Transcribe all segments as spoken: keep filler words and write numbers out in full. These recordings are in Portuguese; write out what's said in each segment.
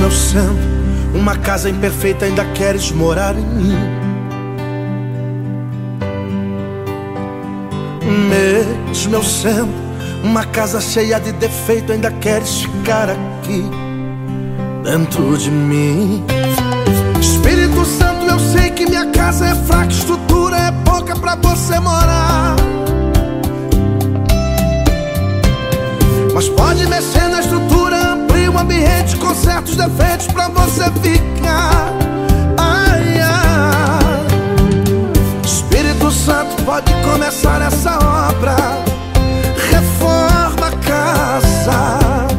eu sendo uma casa imperfeita, ainda queres morar em mim. Mesmo eu sendo uma casa cheia de defeito, ainda queres ficar aqui dentro de mim. Espírito Santo, eu sei que minha casa é fraca, estrutura é pouca pra você morar, mas pode mexer na estrutura, amplia o ambiente, conserta os defeitos pra você ficar. Ai, ai. Espírito Santo, pode começar essa obra, reforma a casa.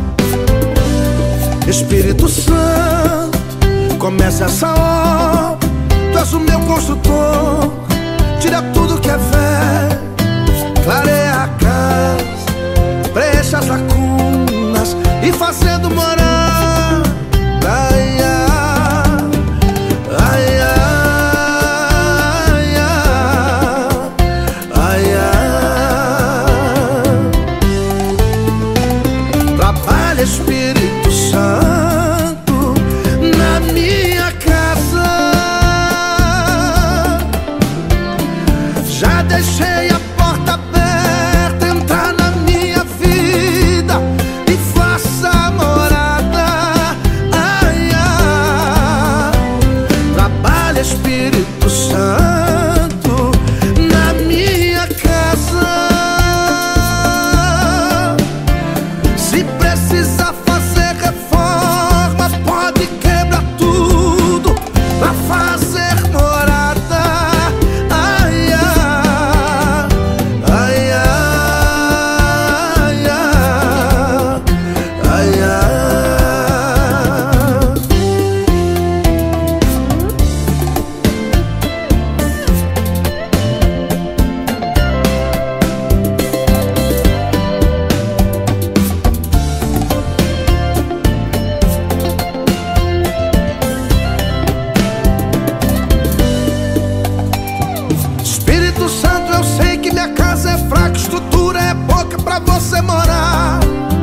Espírito Santo, comece essa obra, tu és o meu construtor. Tira tudo que é velho, clareia a casa, preencha as lacunas e fazendo morar. Ai, ai, ai, ai, ai, ai. Trabalha, Espírito Santo, na minha casa. Já deixei a porta aberta, entrar na minha vida e faça morada. Ai, ai. Trabalha, Espírito Santo, na minha casa. Se precisar fazer reforma, pode quebrar tudo pra fazer morada. Ai, ai, ai, ai, ai, ai, ai. Espírito Santo, eu sei que minha casa é fraca, estrutura é pouca pra você morar,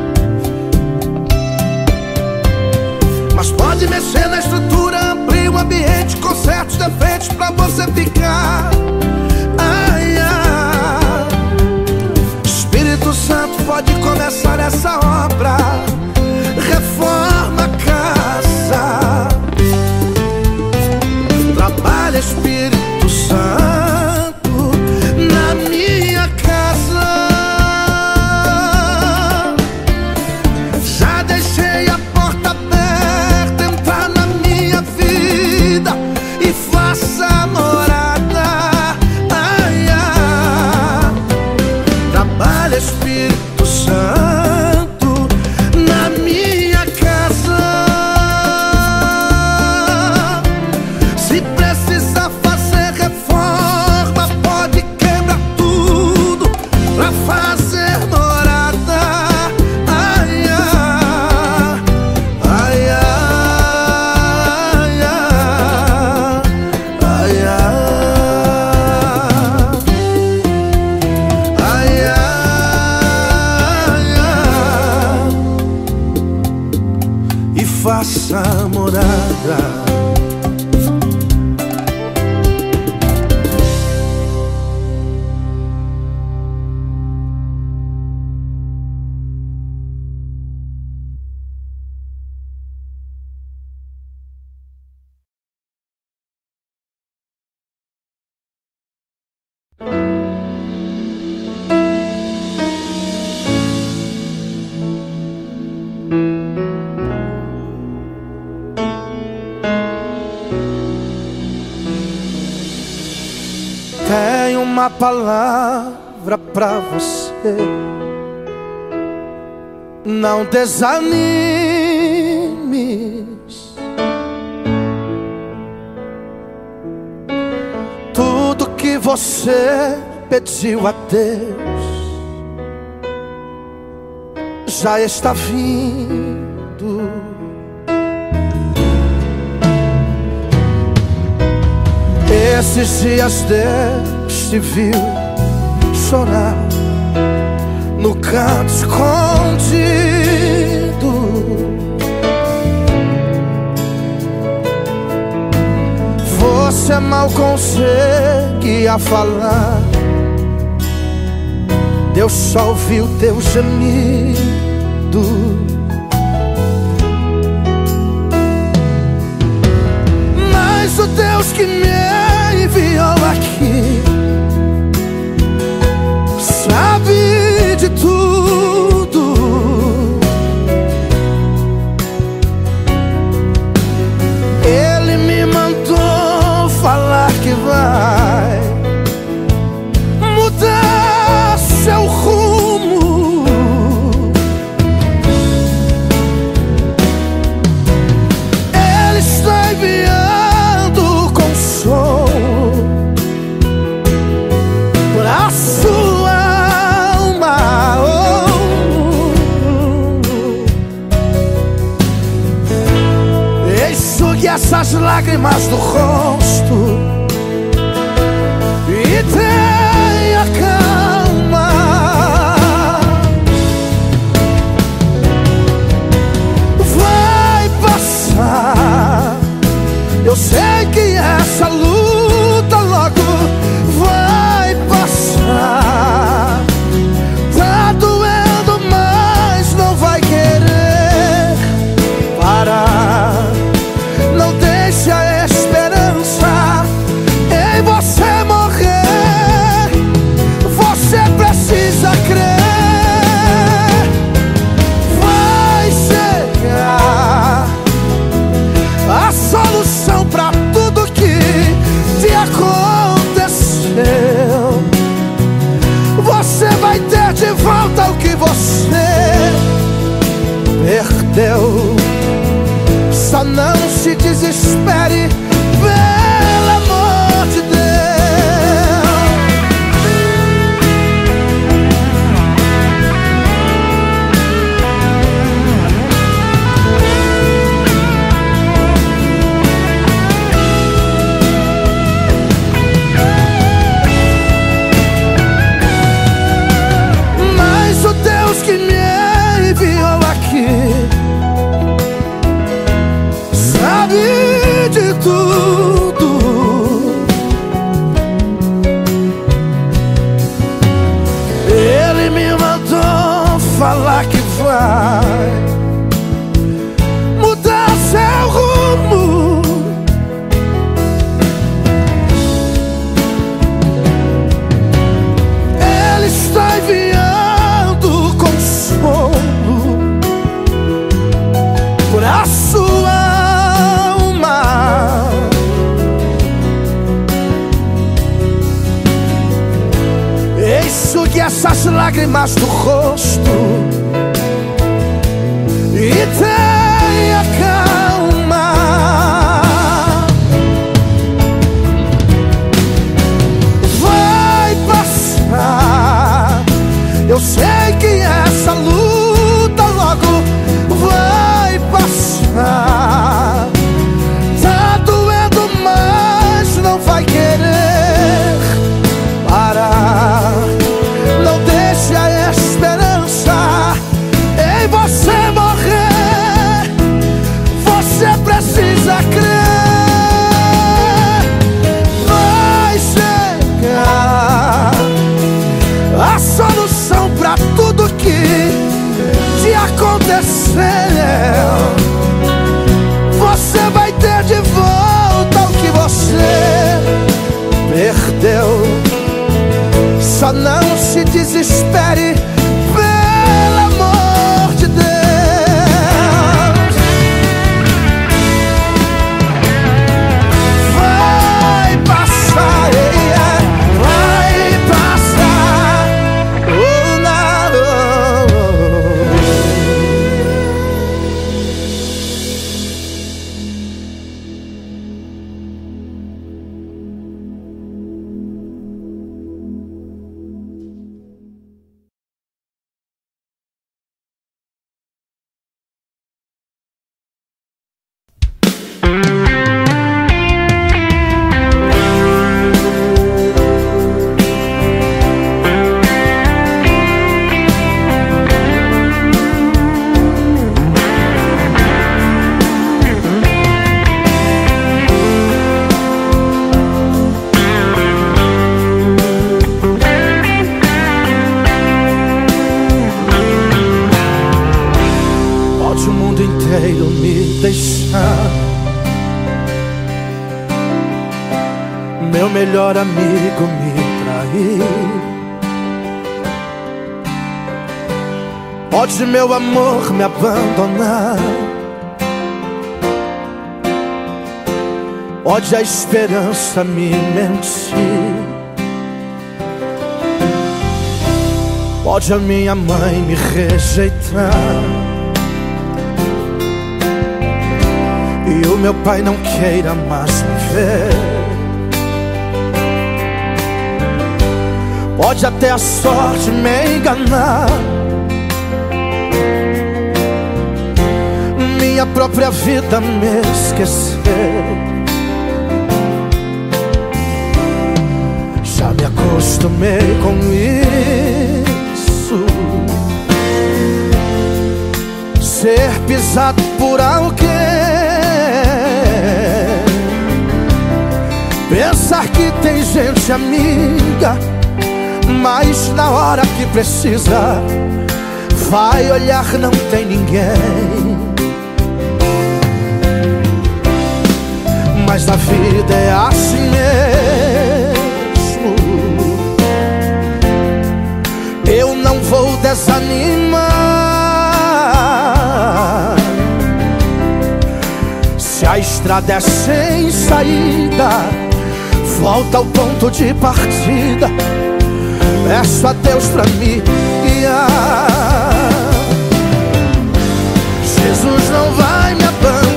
mas pode mexer na estrutura, amplia o ambiente, conserta os defeitos pra você ficar. Ai, ai. Espírito Santo, pode começar essa obra, reforma a casa. Trabalha, Espírito Santo, na minha casa. Já deixei a porta aberta, entrar na minha vida e faça morada. Ai, ai. Trabalha, Espírito Santo, na minha casa. Se precisar fazer reforma, pode quebrar tudo pra fazer morada. Ai, ai, ai, ai, ai, ai, ai, ai, ai. E faça morada. Tenho uma palavra pra você, não desanimes. Tudo que você pediu a Deus já está vindo. Esses dias Deus te viu chorar no canto escondido. você mal conseguia falar, Deus só ouviu teu gemido. Mas o Deus que me enviou aqui sabe de tudo. Ele me mandou falar que vai mudar seu rumo. Ele está enviando consolo pra sua alma. oh. Enxugue essas lágrimas do rosto e tenha calma. Vai passar. Eu sei que essa luta logo vai passar. Tá doendo, mas não vai querer parar. Não deixe a esperança em você morrer. Você precisa crer. Vai chegar a solução pra tudo que te aconteceu. Você vai ter de volta o que você perdeu. Só não se desespere, pelo amor de Deus. Mas o Deus que me enviou aqui sabe de tudo. Ele me mandou falar que vai mudar seu rumo. Ele está enviando consolo pra sua alma. Enxugue essas lágrimas do rosto e tenha calma. Vai passar. Eu sei que essa luta logo vai passar. Tá doendo, mas não vai querer parar. Não deixe a esperança em você morrer. Você precisa crer. Vai chegar a solução pra tudo que te aconteceu. Você vai ter de volta o que você perdeu. Só não se desespere, melhor amigo me trair. Pode meu amor me abandonar, pode a esperança me mentir, pode a minha mãe me rejeitar e o meu pai não queira mais me ver. Pode até a sorte me enganar, minha própria vida me esquecer. Já me acostumei com isso, ser pisado por alguém, pensar que tem gente amiga, mas na hora que precisa vai olhar, não tem ninguém. Mas a vida é assim mesmo, eu não vou desanimar. Se a estrada é sem saída, volta ao ponto de partida. Peço a Deus pra me guiar. Jesus não vai me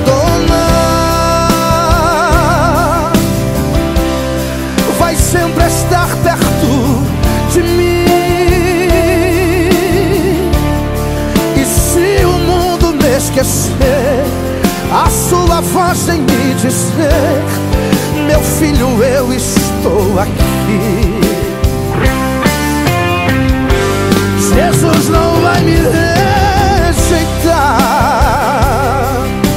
abandonar, vai sempre estar perto de mim. E se o mundo me esquecer, a sua voz em me dizer: meu filho, eu estou aqui. Jesus não vai me rejeitar,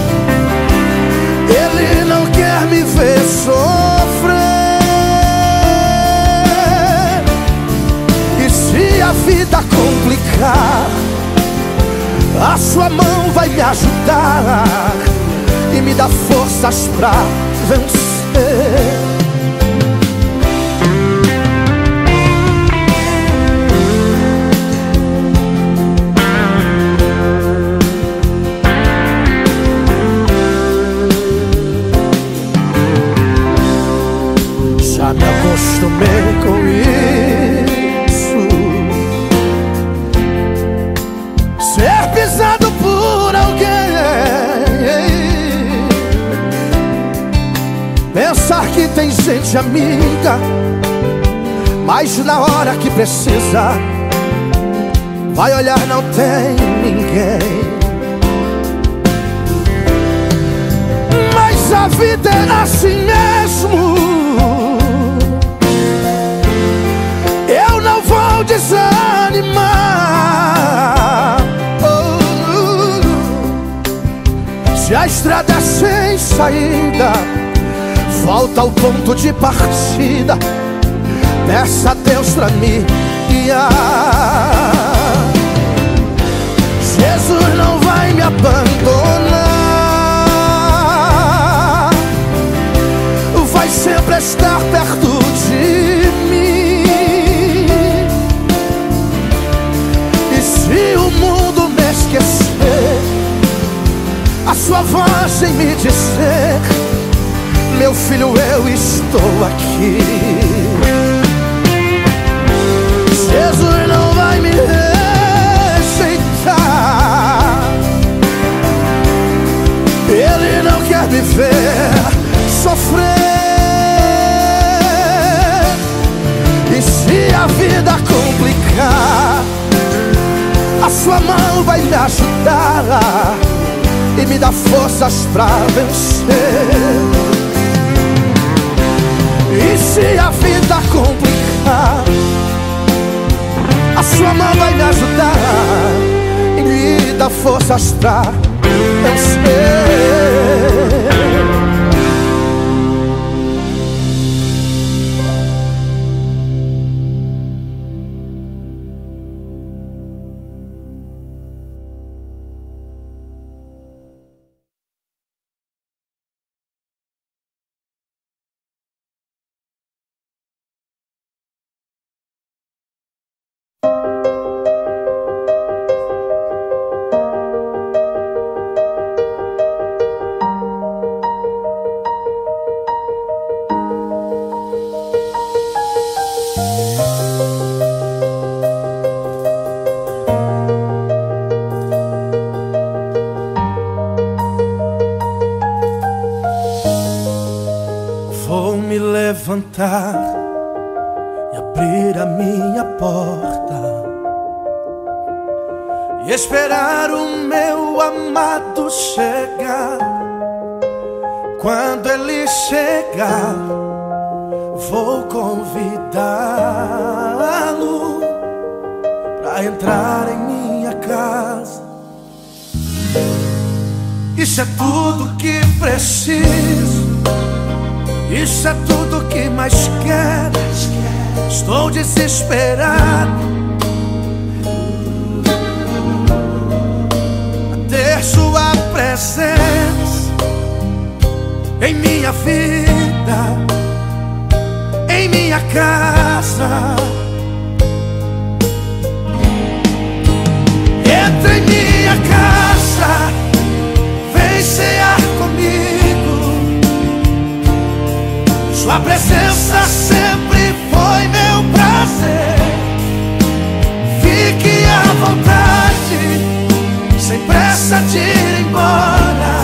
Ele não quer me ver sofrer. E se a vida complicar, a sua mão vai me ajudar e me dá forças pra vencer. Já me acostumei com isso, ser pisado por alguém, pensar que tem gente amiga, mas na hora que precisa vai olhar, não tem ninguém. Mas a vida é assim mesmo, desanimar. Oh, se a estrada é sem saída, volta ao ponto de partida. Peça a Deus pra me guiar. Jesus não vai me abandonar, vai sempre estar perto de mim. A sua voz em me dizer: meu filho, eu estou aqui. Jesus não vai me rejeitar, Ele não quer me ver sofrer. E se a vida complicar, a sua mão vai me ajudar e me dá forças pra vencer. E se a vida complicar, a sua mão vai me ajudar e me dá forças pra vencer. e abrir a minha porta e esperar o meu amado chegar. Quando ele chegar, vou convidá-lo pra entrar em minha casa. Isso é tudo que preciso, isso é tudo que mais quero. Estou desesperado a ter sua presença em minha vida, em minha casa. Entra em minha casa, vem cear comigo. Sua presença sempre foi meu prazer. Fique à vontade, sem pressa de ir embora.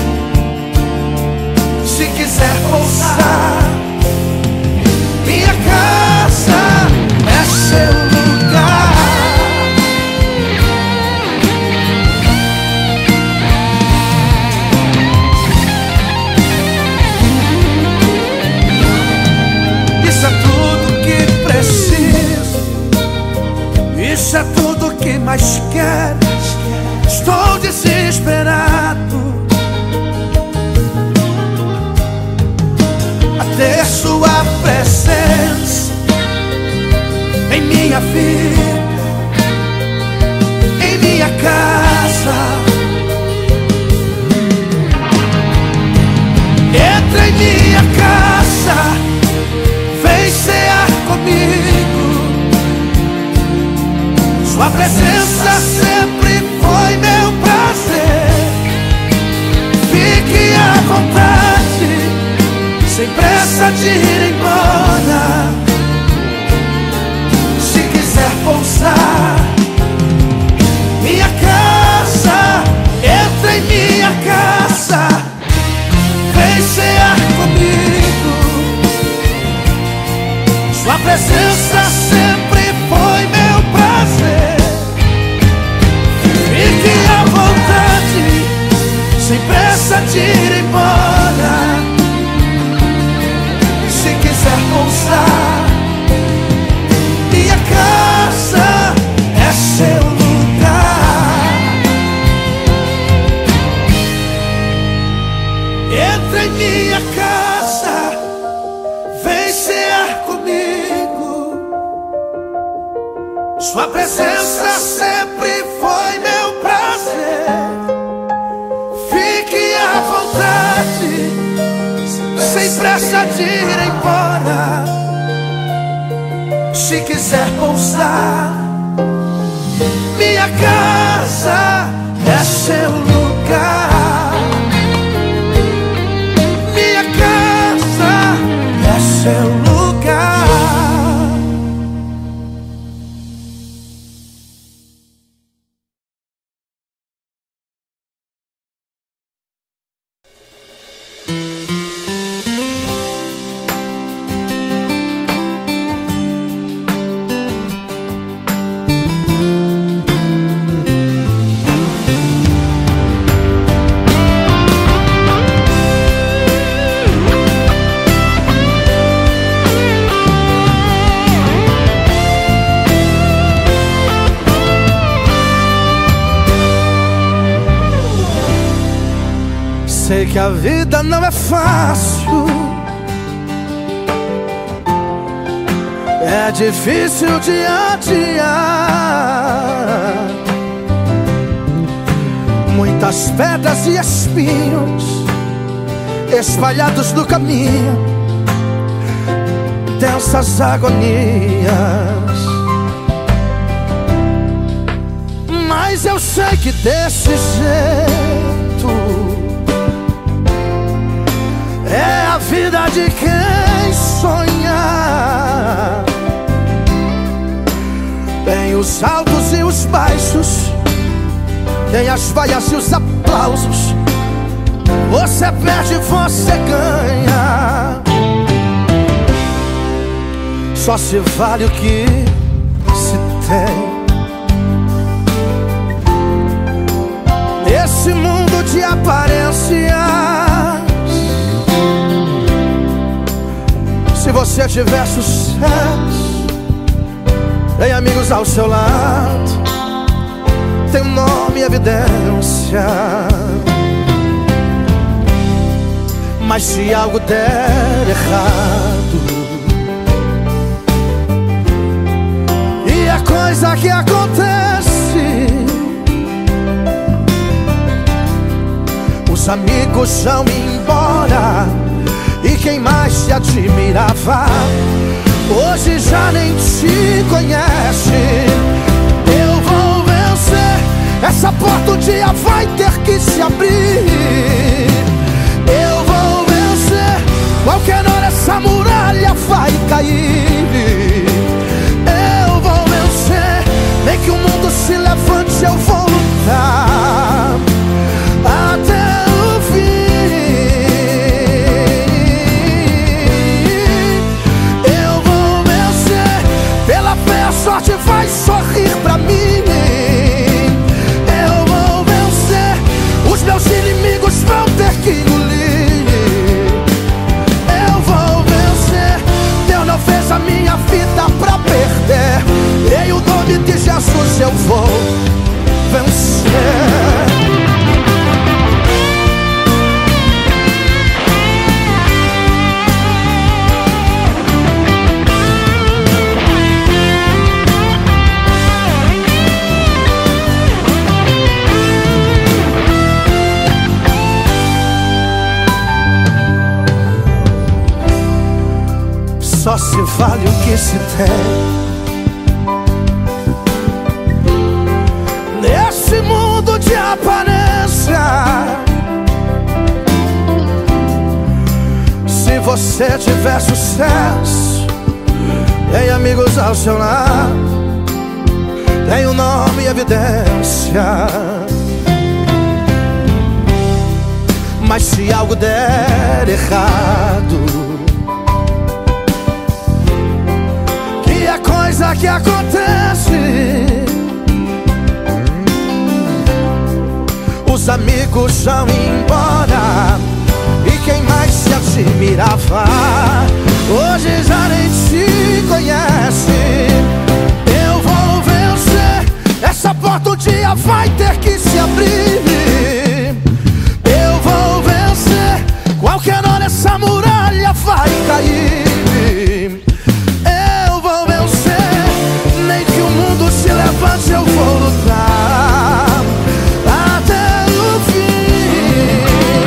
Se quiser pousar, minha casa é seu lugar. Isso é tudo que preciso, isso é tudo que mais quero. Estou desesperado a ter sua presença em minha vida, em minha casa. Entra em minha casa, vem cear comigo. Sua presença sempre foi meu prazer. Fique à vontade, sem pressa de ir embora. Se quiser pousar, minha casa, entra em minha casa, vem cear comigo. Sua presença sempre foi meu prazer. Fique à vontade, sem pressa de ir embora. Se quiser pousar, minha casa é seu lugar. Entra em minha casa, vem cear comigo. Sua presença sempre foi meu prazer. Fique à vontade, sem pressa de ir embora. Se quiser pousar, minha casa é seu lugar. Minha casa é seu lugar. Sei que a vida não é fácil, é difícil dia a dia. Muitas pedras e espinhos espalhados no caminho, densas agonias. Mas eu sei que desse jeito é a vida de quem sonha. Tem os altos e os baixos, tem as vaias e os aplausos. Você perde, você ganha. só se vale o que se tem. Esse mundo de aparências, se você tiver sucesso, tem amigos ao seu lado, tem um nome e evidência. Mas se algo der errado, e a coisa que acontece, os amigos vão embora, e quem mais te admirava hoje já nem te conhece. Eu vou vencer, essa porta um dia vai ter que se abrir. Eu vou vencer, qualquer hora essa muralha vai cair. Eu vou vencer, nem que o mundo se levante, eu vou lutar até o fim. Eu vou vencer, pela fé a sorte vai sorrir pra mim. Eu vou vencer, os meus inimigos vão ter que engolir. Eu vou vencer, Deus não fez a minha vida pra perder. Em o nome de Jesus eu vou vencer. Só se vale o que se tem. Nesse mundo de aparência, se você tiver sucesso, tem amigos ao seu lado, tem um nome e evidência. Mas se algo der errado, coisa que acontece, os amigos vão embora, e quem mais se admirava hoje já nem te conhece. Eu vou vencer, essa porta um dia vai ter que se abrir. Eu vou vencer, qualquer hora essa muralha vai cair. Nem que o mundo se levante, eu vou lutar até o fim.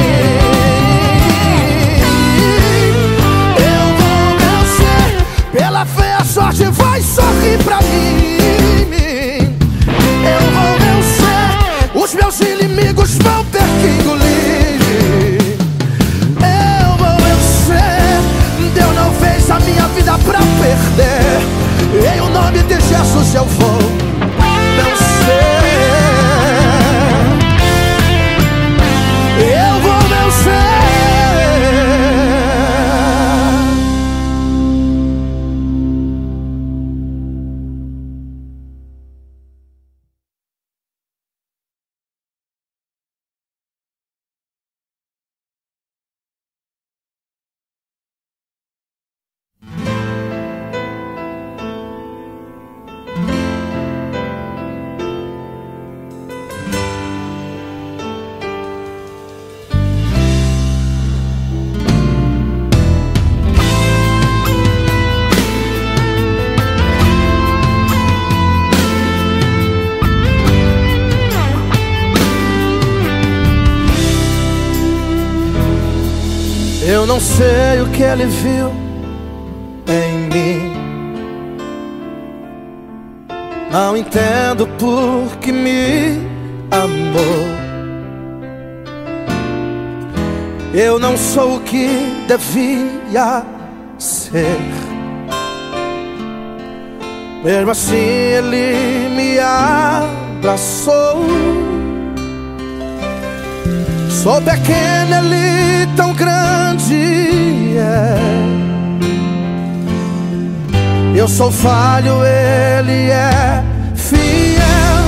Eu vou vencer, pela fé a sorte vai sorrir pra mim. Eu vou vencer, os meus inimigos vão ter que engolir. Eu vou vencer, Deus não fez a minha vida pra perder. Em o nome de Jesus eu vou vencer. Eu vou vencer. Eu não sei o que ele viu em mim, não entendo por que me amou. Eu não sou o que devia ser, mesmo assim ele me abraçou. Sou pequeno, ele tão grande é. Eu sou falho, Ele é fiel.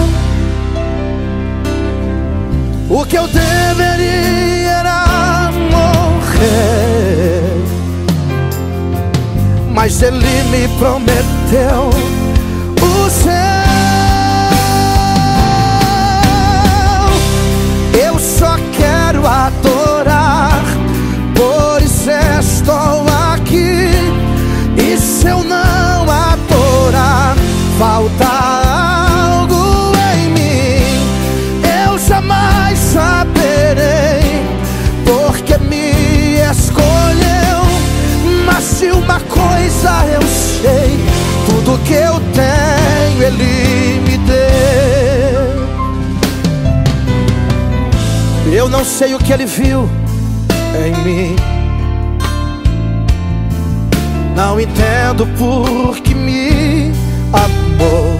O que eu deveria era morrer, mas Ele me prometeu o céu. Eu só quero adorar, por isso estou aqui. E se eu não adorar, falta algo em mim. Eu jamais saberei porque me escolheu. Mas se uma coisa eu sei, tudo que eu tenho Ele me deu. Eu não sei o que Ele viu em mim, não entendo por que me amou.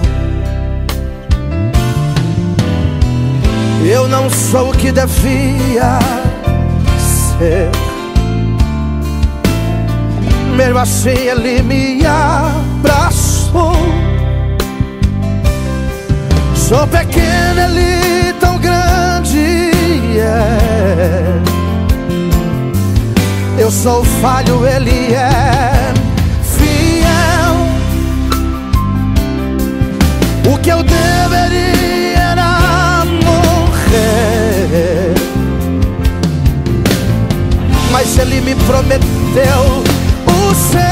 Eu não sou o que devia ser, mesmo assim Ele me abraçou. Sou pequeno, Ele tão grande é. Eu sou falho, Ele é fiel. O que eu deveria era morrer, mas Ele me prometeu o céu.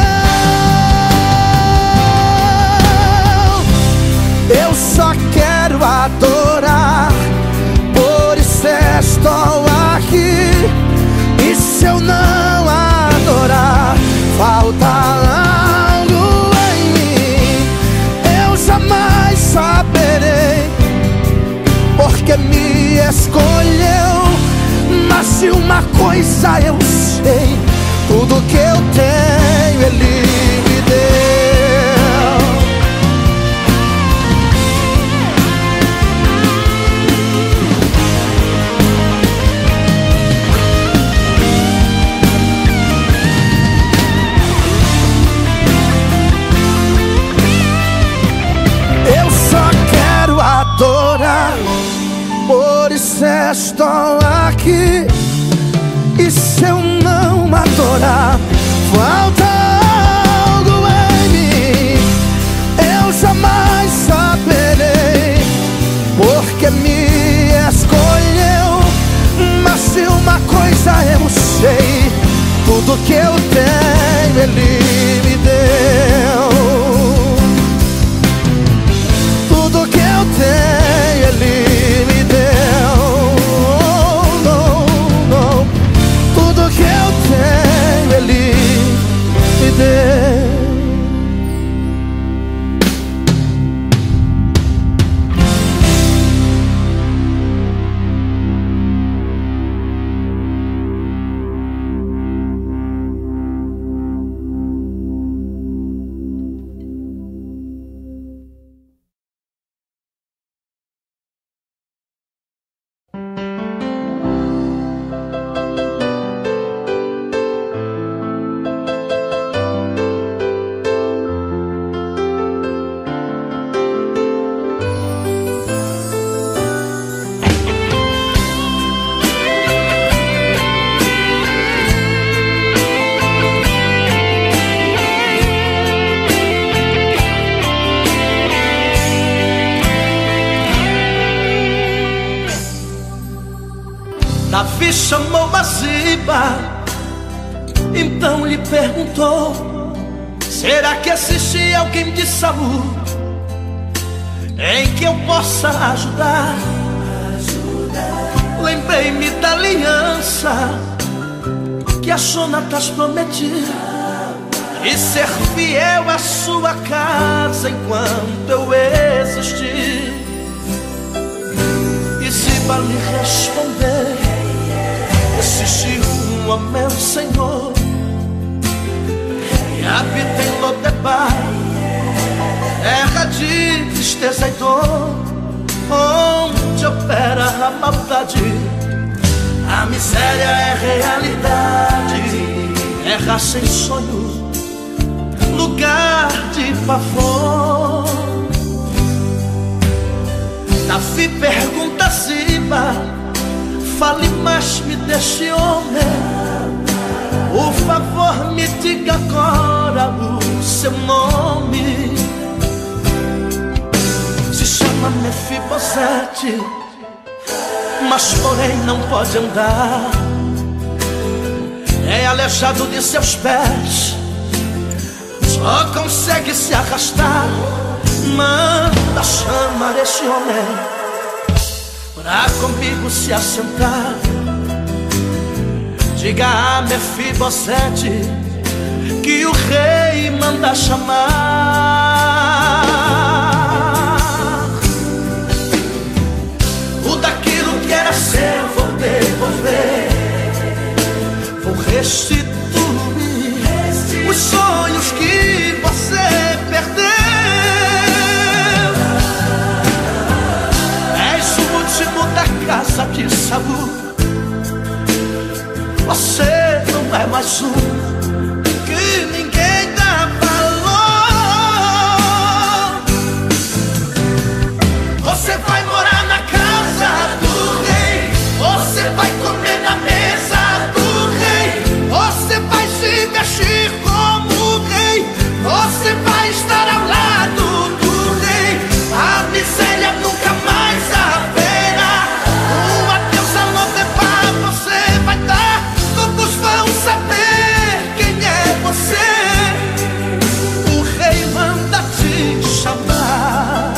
Eu só quero adorar, por isso estou aqui. E se eu não adorar, falta algo em mim. Eu jamais saberei porque me escolheu. Mas se uma coisa eu sei, tudo que eu tenho Ele me deu. Eu só quero adorar, por isso estou aqui. E se eu não adorar, falta algo em mim. Eu jamais saberei porque me escolheu. Mas se uma coisa eu sei, tudo que eu tenho Ele me deu. Tudo que eu tenho Ele me deu. Tudo que eu tenho Ele me deu. Davi chamou Baziba, então lhe perguntou: será que existe alguém de Saul em que eu possa ajudar? Lembrei-me da aliança que a Jonatas prometiu, e ser fiel à sua casa enquanto eu existir. E Ziba lhe respondeu: existe um, ó meu Senhor, e habita em Lodebar, terra de tristeza e dor, onde opera a maldade. A miséria é realidade, terra sem sonho, lugar de favor. Davi pergunta a Ziba: fale mais, me deixe homem. Por favor, me diga agora o seu nome. Se chama Mefibosete, mas porém não pode andar. É aleijado de seus pés, só consegue se arrastar. Manda chamar este homem pra comigo se assentar. Diga a Mefibosete que o rei manda chamar. Tudo daquilo que era seu vou devolver, vou restituir os sonhos que você perdeu. És o último da casa de Saul. Você não é mais um que ninguém dá valor. Você vai morar na casa do rei, você vai comer na mesa do rei, você vai se vestir como o rei, você vai estar ao lado do rei. A miséria nunca mais haverá. Uma Deus a levar você vai dar. Todos vão saber quem é você. O rei manda te chamar.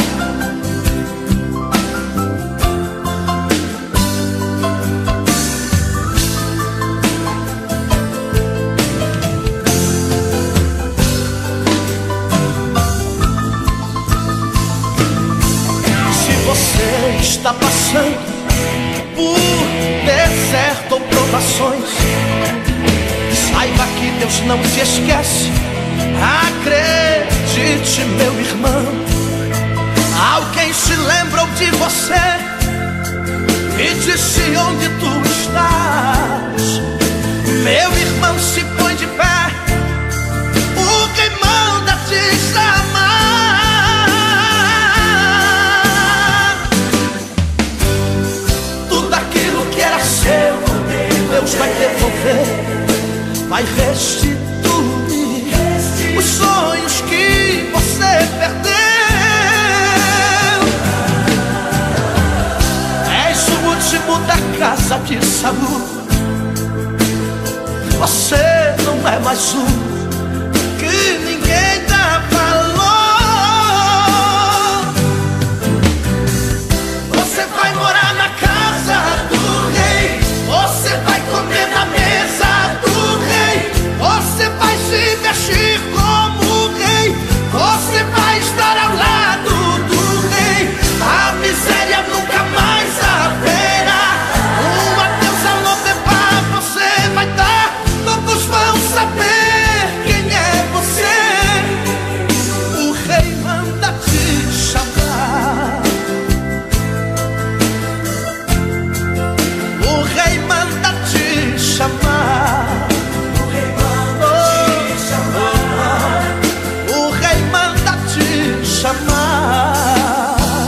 Se você está passando por deserto ou provações, saiba que Deus não te esquece. Acredite, meu irmão. Alguém se lembrou de você e disse onde tu estás. Meu irmão, se põe de pé, o rei manda te chamar. Tudo aquilo que era seu, Deus vai devolver, vai restituir os sonhos que você perdeu. És o último da casa de Saul. Você não é mais um que ninguém dá valor. Você vai morar na casa do rei, você vai comer na mesa do rei, você vai se vestir como o rei, você vai estar ao lado do rei. A miséria nunca mais haverá. Uma Deus a levar você vai dar. Todos vão saber quem é você. O rei manda te chamar. O rei manda te chamar. O rei manda te chamar.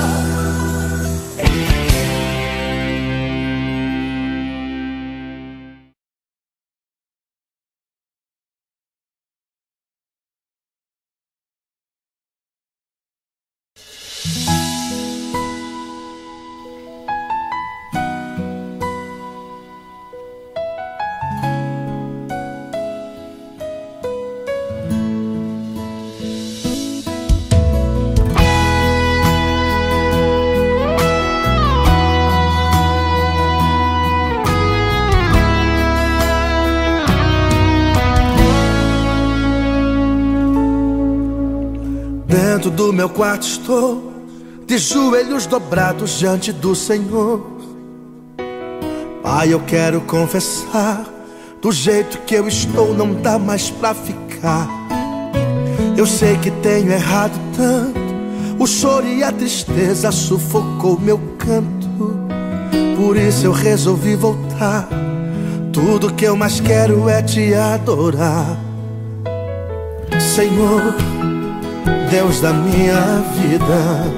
Dentro do meu quarto estou, de joelhos dobrados diante do Senhor. Pai, eu quero confessar, do jeito que eu estou não dá mais pra ficar. Eu sei que tenho errado tanto, o choro e a tristeza sufocou meu canto. Por isso eu resolvi voltar, tudo que eu mais quero é te adorar. Senhor, Deus da minha vida.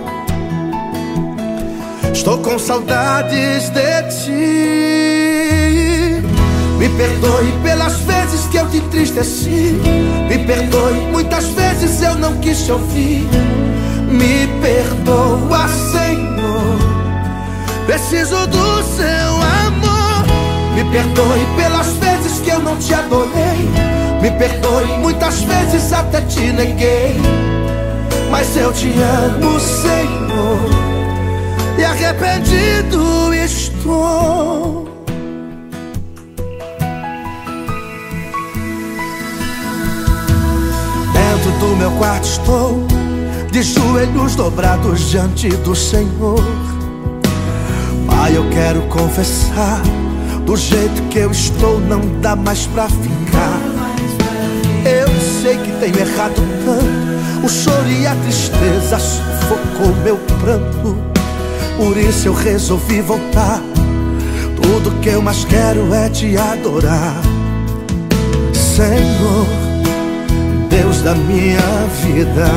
Estou com saudades de ti. Me perdoe pelas vezes que eu te entristeci. Me perdoe, muitas vezes eu não quis te ouvir. Me perdoa, Senhor, preciso do seu amor. Me perdoe pelas vezes que eu não te adorei. Me perdoe, muitas vezes até te neguei. Mas eu te amo, Senhor, e arrependido estou. Dentro do meu quarto estou, de joelhos dobrados diante do Senhor. Pai, eu quero confessar, do jeito que eu estou não dá mais pra ficar. Eu sei que tenho errado tanto, o choro e a tristeza sufocou meu pranto. Por isso eu resolvi voltar. Tudo que eu mais quero é te adorar, Senhor, Deus da minha vida.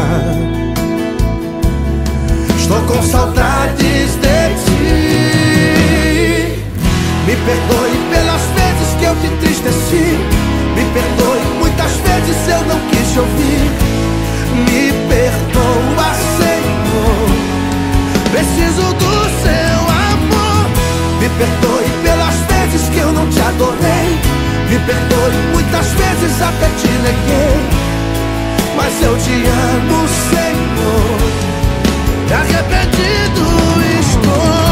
Estou com saudades de ti. Me perdoe pelas vezes que eu te entristeci. Me perdoe, muitas vezes eu não quis te ouvir. Me perdoa, Senhor, preciso do seu amor. Me perdoe pelas vezes que eu não te adorei. Me perdoe, muitas vezes até te neguei. Mas eu te amo, Senhor, e arrependido estou.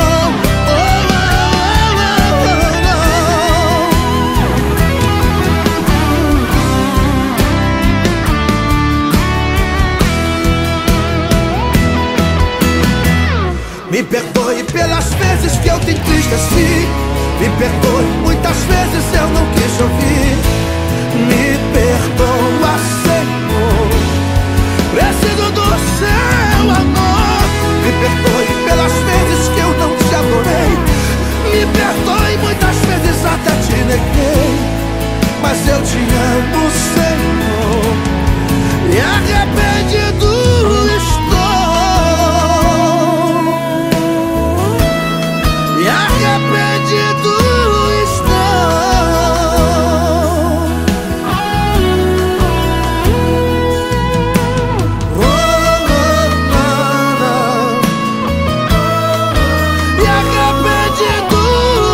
Me perdoe pelas vezes que eu te entristeci. Me perdoe, muitas vezes eu não quis ouvir. Me perdoa, Senhor, preciso do seu amor. Me perdoe pelas vezes que eu não te adorei. Me perdoe, muitas vezes até te neguei. Mas eu te amo, Senhor, e arrependido estou. E arrependido estou. Oh, oh, oh, oh. E arrependido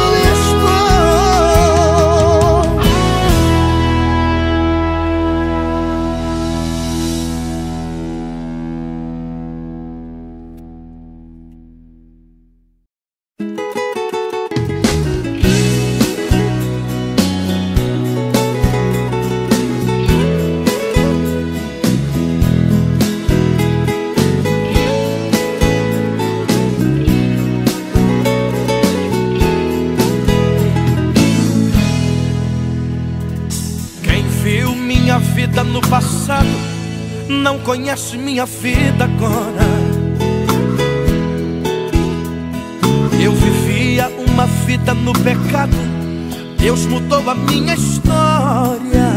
estou. No passado não conhece minha vida agora. Eu vivia uma vida no pecado, Deus mudou a minha história.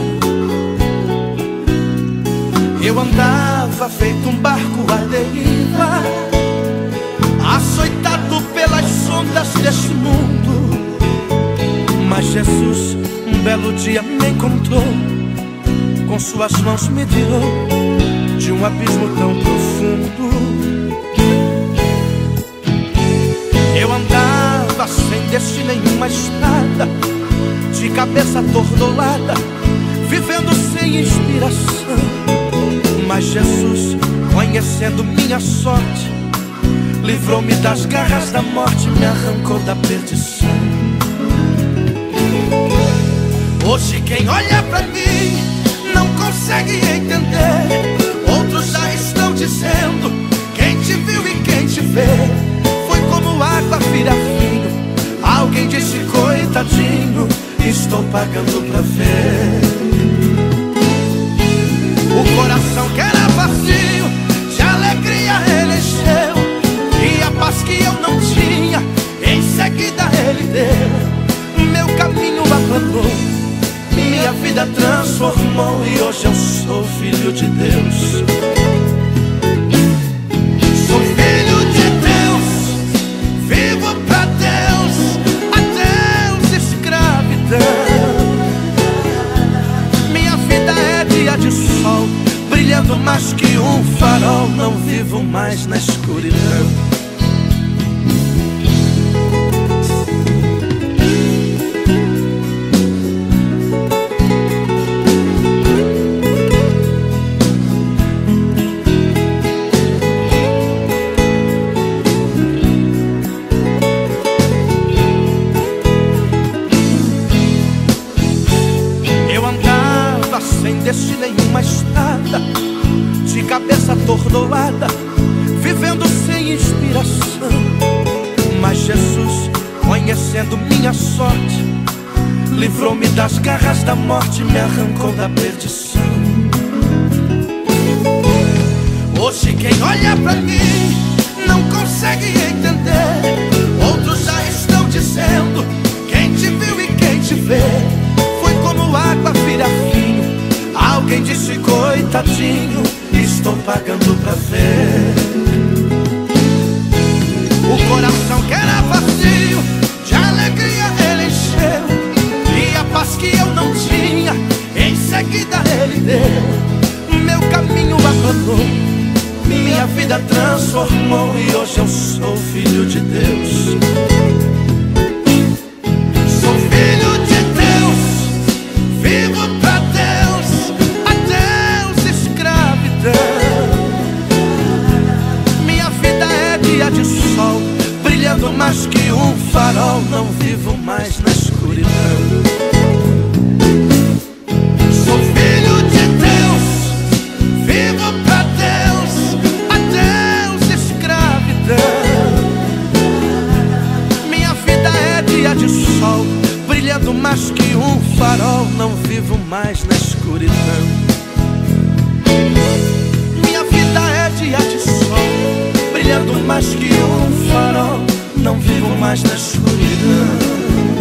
Eu andava feito um barco à deriva, açoitado pelas ondas deste mundo. Mas Jesus um belo dia me encontrou, com suas mãos me tirou de um abismo tão profundo. Eu andava sem destino, nenhuma estrada, de cabeça atordoada, vivendo sem inspiração. Mas Jesus, conhecendo minha sorte, livrou-me das garras da morte, me arrancou da perdição. Hoje quem olha pra mim não consegue entender. Outros já estão dizendo, quem te viu e quem te vê, foi como água vira vinho. Alguém disse, coitadinho, estou pagando pra ver. O coração que era vazio de alegria ele encheu, e a paz que eu não tinha em seguida ele deu. Meu caminho aplanou, minha vida transformou, e hoje eu sou filho de Deus. vivo mais na escuridão. Nenhuma estrada, de cabeça atordoada, vivendo sem inspiração. Mas Jesus, conhecendo minha sorte, livrou-me das garras da morte, me arrancou da perdição. Hoje quem olha pra mim não consegue entender. Outros já estão dizendo: quem te viu e quem te vê foi como água vira vinho. Alguém disse: coitadinho, estou pagando pra ver. O coração que era vazio, de alegria ele encheu, e a paz que eu não tinha, em seguida ele deu. Meu caminho abandonou, minha vida transformou, e hoje eu sou filho de Deus. Sou filho de Deus, vivo pra Deus, adeus escravidão. Minha vida é dia de sol, brilhando mais que um farol. Não vivo mais na escuridão. Sou filho de Deus, vivo pra Deus, adeus escravidão. Minha vida é dia de sol, brilhando mais que um farol. Não vivo mais na escuridão. Minha vida é dia de sol, brilhando mais que um farol. Não vivo mais na escuridão.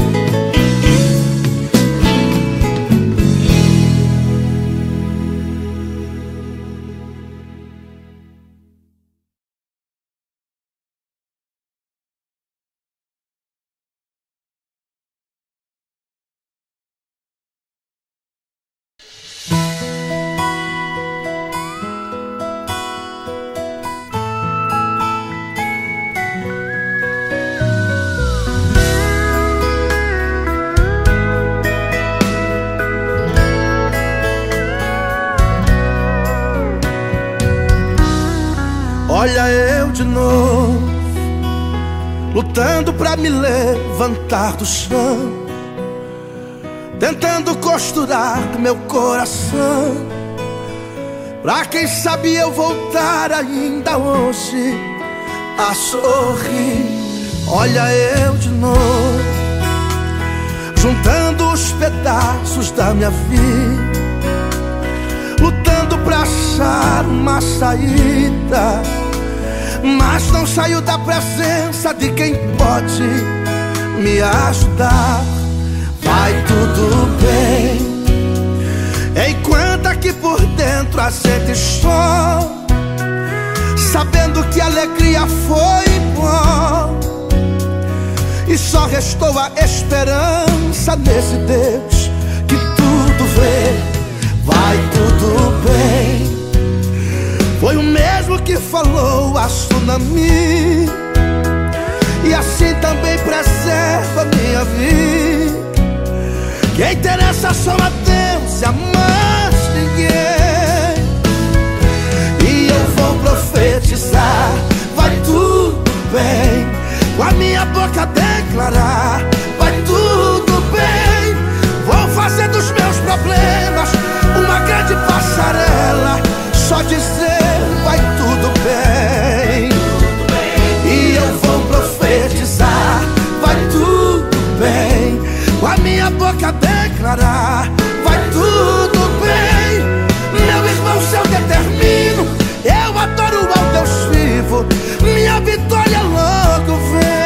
Olha eu de novo, lutando pra me levantar do chão, tentando costurar meu coração, pra quem sabe eu voltar ainda hoje a sorrir. Olha eu de novo, juntando os pedaços da minha vida, lutando pra achar uma saída, mas não saio da presença de quem pode me ajudar. Vai tudo bem, enquanto aqui por dentro a gente chora, sabendo que a alegria foi embora, e só restou a esperança nesse Deus que tudo vê. Vai tudo bem, foi o mesmo que falou a tsunami, e assim também preserva minha vida. Quem interessa só a Deus e a mais ninguém. E eu vou profetizar, vai tudo bem, com a minha boca declarar, vai tudo bem. Vou fazer dos meus problemas uma grande passarela, só dizer vai tudo bem. E eu vou profetizar, vai tudo bem, com a minha boca declarar, vai tudo bem. Meu irmão, se eu determino, eu adoro ao Deus vivo, minha vitória logo vem.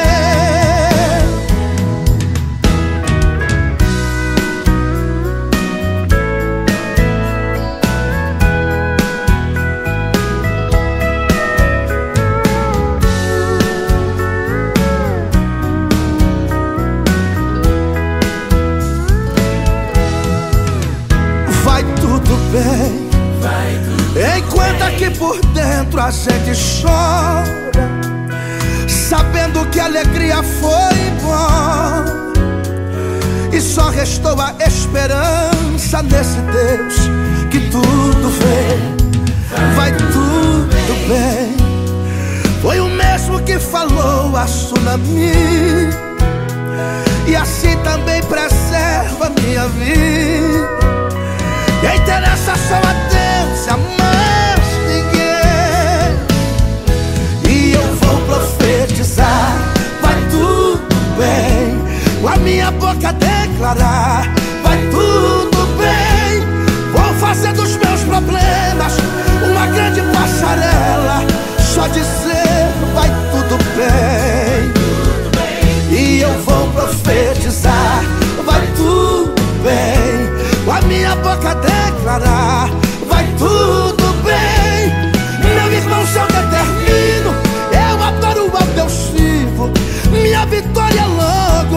Enquanto aqui por dentro a gente chora, sabendo que a alegria foi embora, e só restou a esperança nesse Deus que tudo vê, vai tudo bem. Foi o mesmo que falou a tsunami, e assim também preserva minha vida. E interessa só a Deus, a mais ninguém. E eu vou profetizar, vai tudo bem, com a minha boca declarar, vai tudo bem. Vou fazer dos meus problemas uma grande passarela, só dizer vai tudo bem. E eu vou profetizar, vai tudo bem, com a minha boca declarar, vai tudo bem. Meu irmão, se eu determino, eu adoro ao Deus vivo, minha vitória logo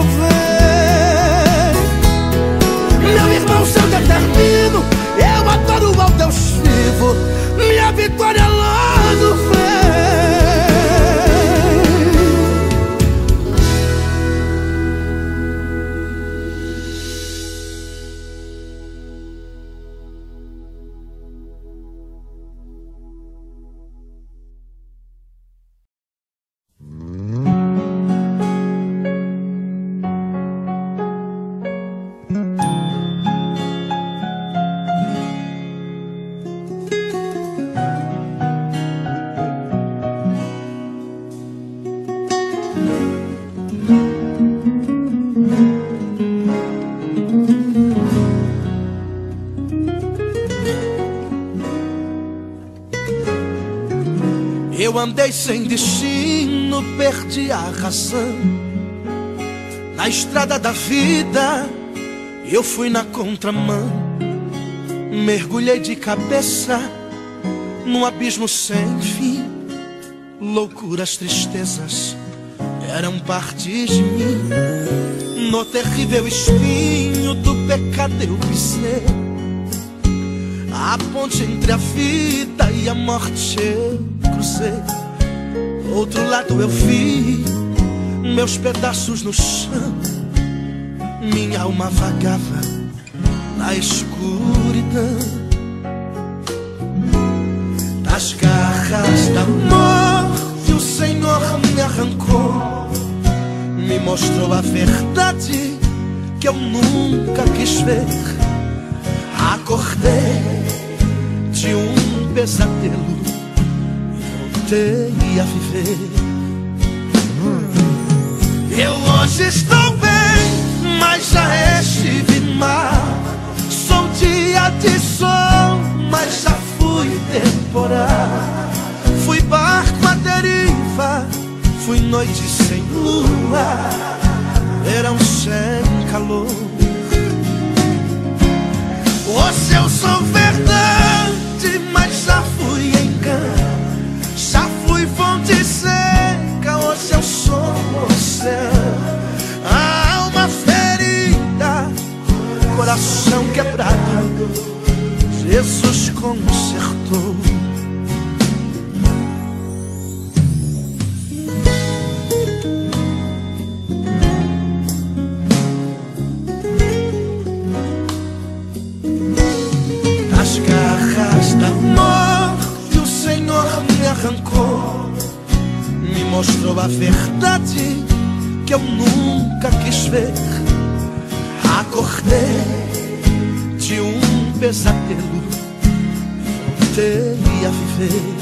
vem. Meu irmão, se eu determino, eu adoro ao Deus vivo, minha vitória logo vem. Eu andei sem destino, perdi a razão. Na estrada da vida eu fui na contramão, mergulhei de cabeça num abismo sem fim. Loucuras, tristezas eram parte de mim. No terrível espinho do pecado eu pisei, a ponte entre a vida e a morte eu cruzei. Do outro lado eu vi meus pedaços no chão, minha alma vagava na escuridão. Das garras da morte o Senhor me arrancou, me mostrou a verdade que eu nunca quis ver. Acordei de um pesadelo e voltei a viver. Eu hoje estou bem, mas já estive mal. Sou dia de sol, mas já fui temporal. Fui barco à deriva, fui noite sem lua, verão sem calor. Hoje eu sou verdade, mas já fui engano. Já fui fonte seca, hoje eu sou oceano. A alma ferida, coração quebrado, Jesus consertou. Das garras da morte o Senhor me arrancou, me mostrou a verdade que eu nunca quis ver. Acordei de um pesadelo e voltei a viver.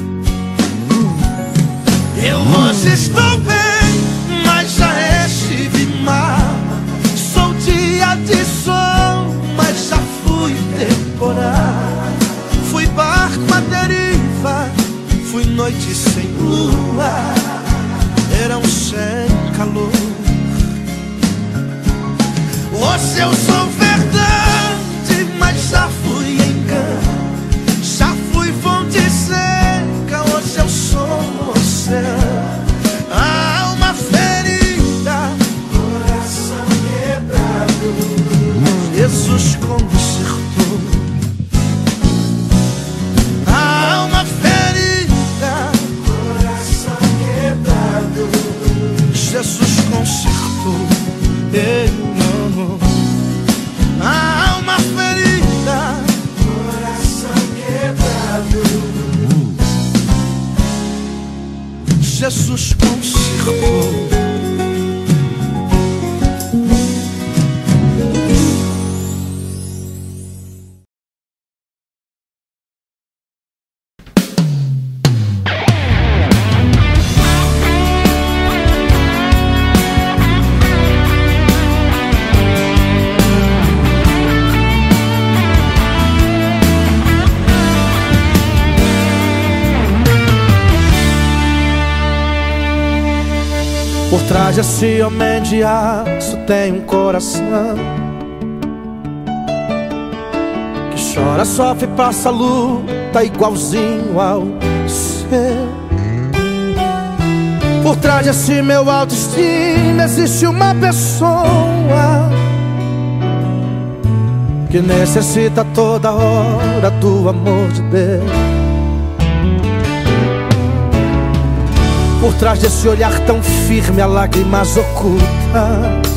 Eu hoje estou bem, mas já estive mal. Sou dia de sol, mas já fui temporal. Fui barco à deriva, fui noite sem lua, verão sem calor. Hoje eu sou verdade, mas já fui engano. Já fui fonte seca, hoje eu sou oceano. A alma ferida, coração quebrado, Jesus consertou. A alma ferida, Jesus consertou. Por trás desse homem de aço tem um coração que chora, sofre, passa luta igualzinho ao seu. Por trás desse meu autoestima existe uma pessoa que necessita toda hora do amor de Deus. Por trás desse olhar tão firme há lágrimas ocultas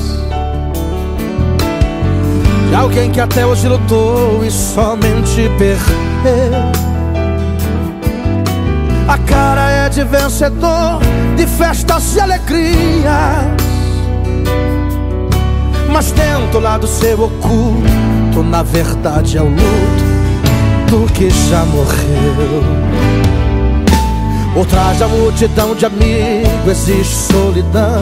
de alguém que até hoje lutou e somente perdeu. A cara é de vencedor, de festas e alegrias, mas dentro lá do seu oculto, na verdade é o luto do que já morreu. Por trás da multidão de amigos existe solidão.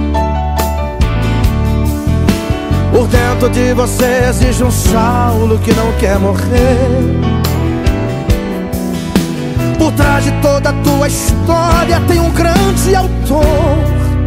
Por dentro de você existe um Saulo que não quer morrer. Por trás de toda a tua história tem um grande autor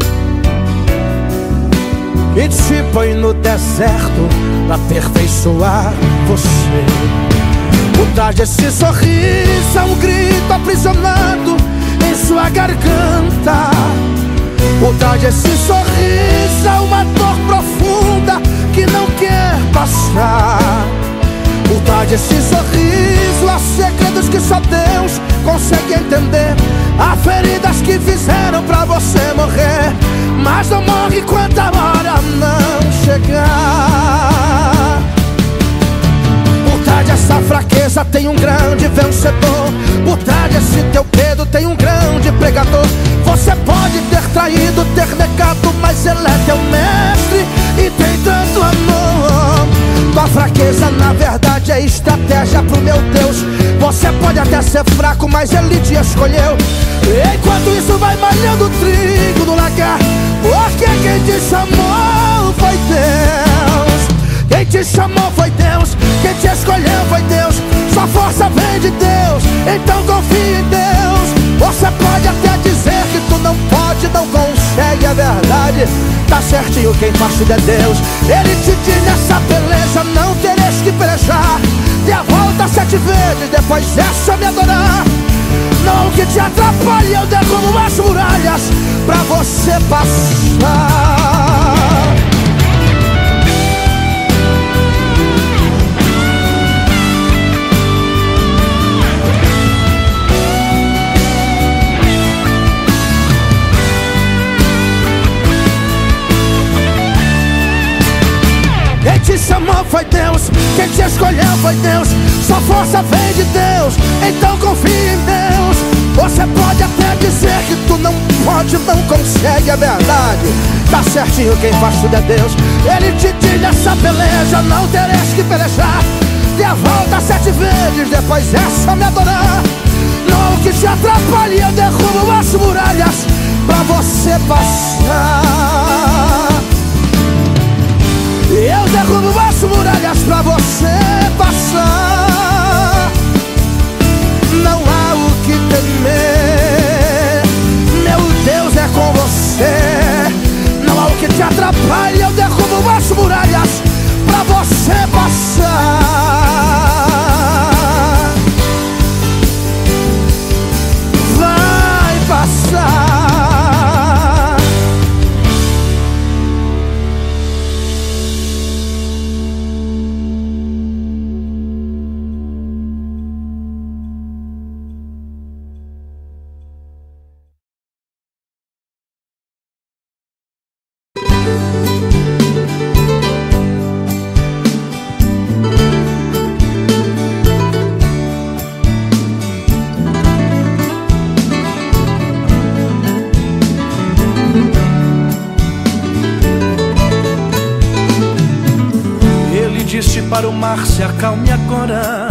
que te põe no deserto pra aperfeiçoar você. Por trás desse sorriso há um grito aprisionado em sua garganta. Por trás desse sorriso há uma dor profunda que não quer passar. Por trás desse sorriso há segredos que só Deus consegue entender. Há feridas que fizeram pra você morrer, mas não morre enquanto a hora não chegar. Por trás dessa fraqueza tem um grande vencedor. Por trás desse teu medo tem um grande pregador. Você pode ter traído, ter negado, mas ele é teu mestre e tem tanto amor. Tua fraqueza na verdade é estratégia pro meu Deus. Você pode até ser fraco, mas ele te escolheu. Enquanto isso vai malhando trigo no lagar, porque quem te chamou foi Deus. Quem te chamou foi Deus, quem te escolheu foi Deus. Sua força vem de Deus, então confia em Deus. Você pode até dizer que tu não pode, não consegue, é verdade. Tá certinho, quem faz tudo é Deus. Ele te diz nessa beleza, não tereis que pelejar. Dê a volta sete vezes, depois essa me adorar. Não que te atrapalhe, eu derrubo as muralhas pra você passar. Quem te chamou foi Deus, quem te escolheu foi Deus. Sua força vem de Deus, então confia em Deus. Você pode até dizer que tu não pode, não consegue, é verdade. Tá certinho, quem faz tudo é Deus. Ele te diz nessa beleza, não tereis que pelejar. Dê a volta sete vezes, depois é só me adorar. Não que te atrapalhe, eu derrubo as muralhas pra você passar. Eu derrubo as muralhas pra você passar. Não há o que temer, meu Deus é com você. Não há o que te atrapalhe, eu derrubo as muralhas pra você passar. Vai passar. para o mar: se acalme agora.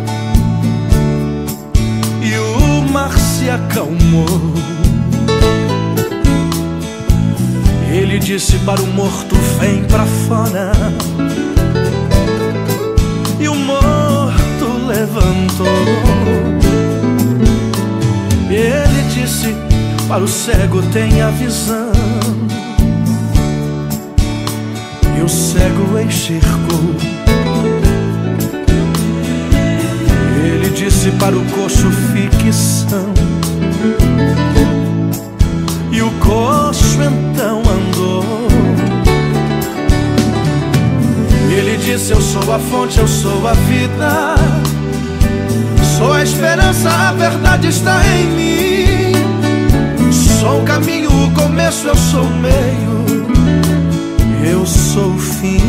E o mar se acalmou. Ele disse para o morto: vem pra fora. E o morto levantou. Ele disse para o cego: tenha visão. E o cego enxergou. Ele disse para o coxo: fique são. E o coxo então andou. Ele disse: eu sou a fonte, eu sou a vida, sou a esperança, a verdade está em mim. Sou o caminho, o começo, eu sou o meio, eu sou o fim.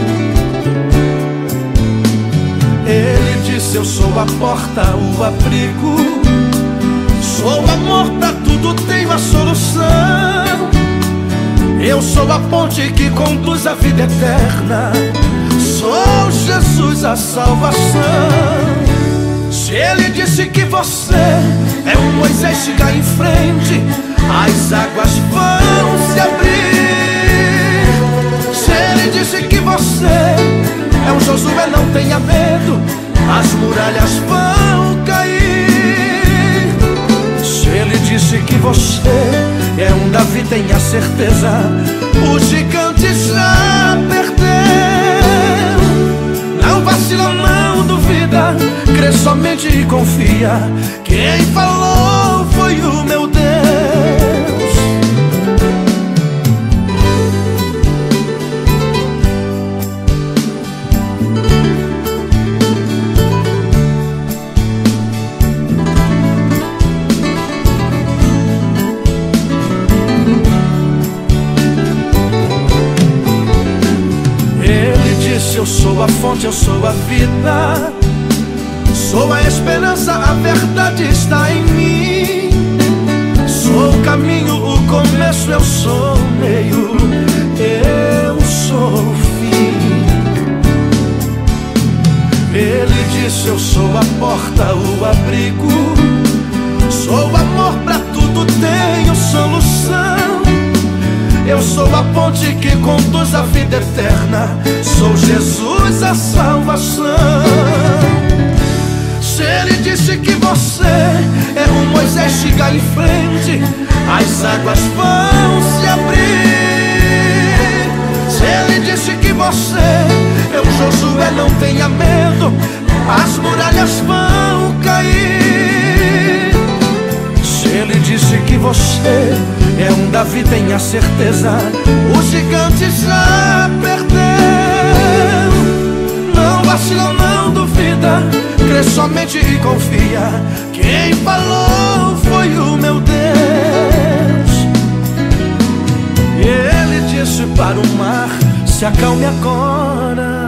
Ele disse: eu sou a porta, o abrigo, sou amor, pra tudo tenho a solução. Eu sou a ponte que conduz à vida eterna, sou Jesus a salvação. Se ele disse que você é um Moisés, siga em frente, as águas vão se abrir. Se ele disse que você é um Josué, não tenha medo, as muralhas vão cair. Se ele disse que você é um Davi, tenha certeza, o gigante já perdeu. Não vacila, não duvida, crê somente e confia. Quem falou foi o meu Deus. Eu sou a fonte, eu sou a vida, sou a esperança, a verdade está em mim. Sou o caminho, o começo, eu sou o meio, eu sou o fim. Ele disse: eu sou a porta, o abrigo, sou amor, pra tudo tenho solução. Eu sou a ponte que conduz à vida eterna, sou Jesus a salvação. Se ele disse que você é um Moisés, siga em frente, as águas vão se abrir. Se ele disse que você é um Josué, não tenha medo, as muralhas vão cair. Se ele disse que você é um Davi, tenha certeza, o gigante já perdeu. Não vacila, não duvida, crê somente e confia. Quem falou foi o meu Deus. E ele disse para o mar: se acalme agora.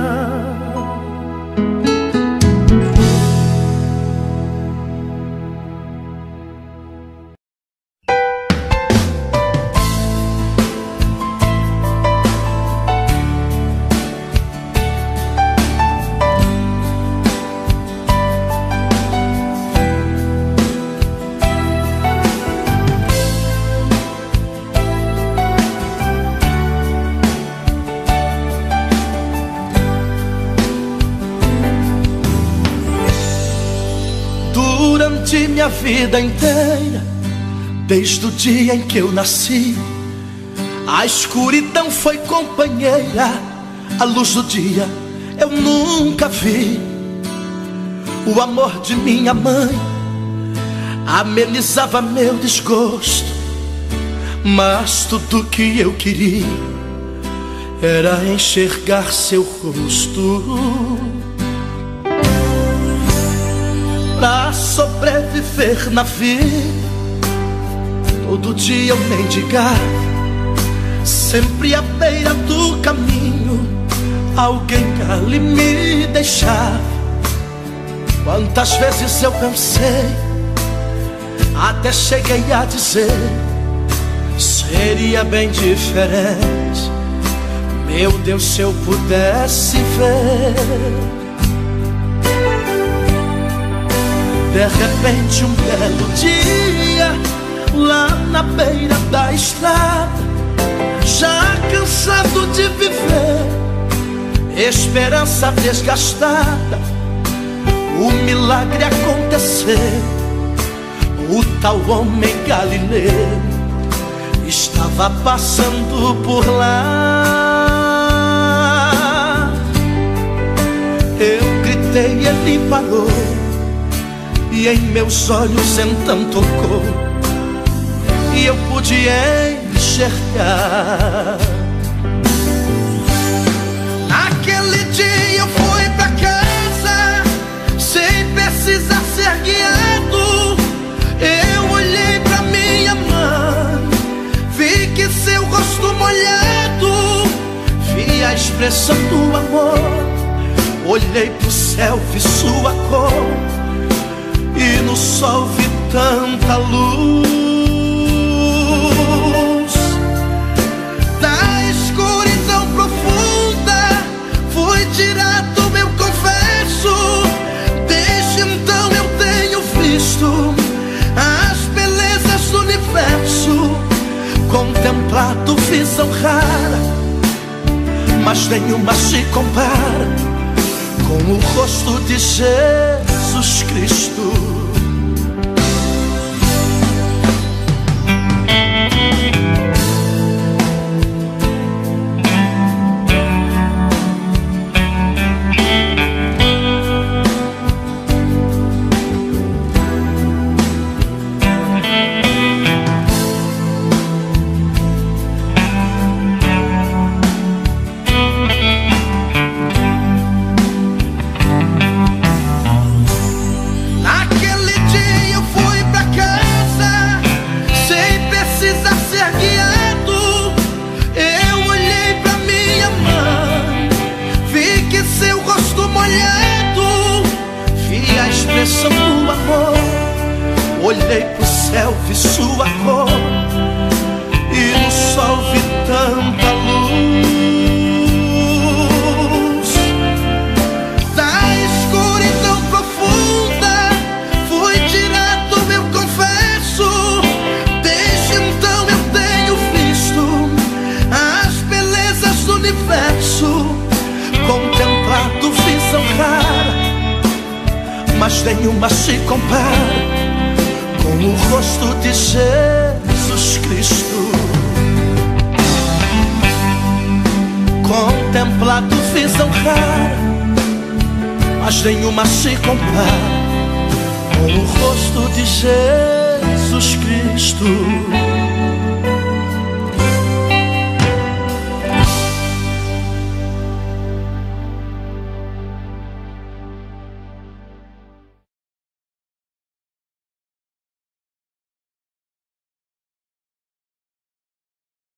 Minha vida inteira, desde o dia em que eu nasci, a escuridão foi companheira, a luz do dia eu nunca vi. O amor de minha mãe amenizava meu desgosto, mas tudo que eu queria era enxergar seu rosto. Pra sobreviver na vida, todo dia eu mendigar, sempre à beira do caminho, alguém ali me deixar. Quantas vezes eu pensei, até cheguei a dizer, seria bem diferente Meu Deus, se eu pudesse ver, de repente um belo dia, lá na beira da estrada, já cansado de viver, esperança desgastada, o milagre aconteceu. O tal homem Galileu estava passando por lá. Eu gritei, ele parou, e em meus olhos então tocou, e eu pude enxergar. Naquele dia eu fui pra casa, sem precisar ser guiado. Eu olhei pra minha mãe, vi que seu rosto molhado, vi a expressão do amor. Olhei pro céu, vi sua cor, e no sol vi tanta luz. Da escuridão profunda fui tirado, eu confesso. Desde então eu tenho visto as belezas do universo, contemplado visão rara, mas nenhuma se compara com o rosto de Jesus Cristo. Do amor, olhei pro céu, vi sua cor, e no sol vi tanta luz. Da escuridão profunda fui tirado, eu confesso. Desde então eu tenho visto as belezas do universo, contemplado visão rara, mas nenhuma se compara com o rosto de Jesus Cristo. Contemplado visão rara, mas nenhuma se compara com o rosto de Jesus Cristo.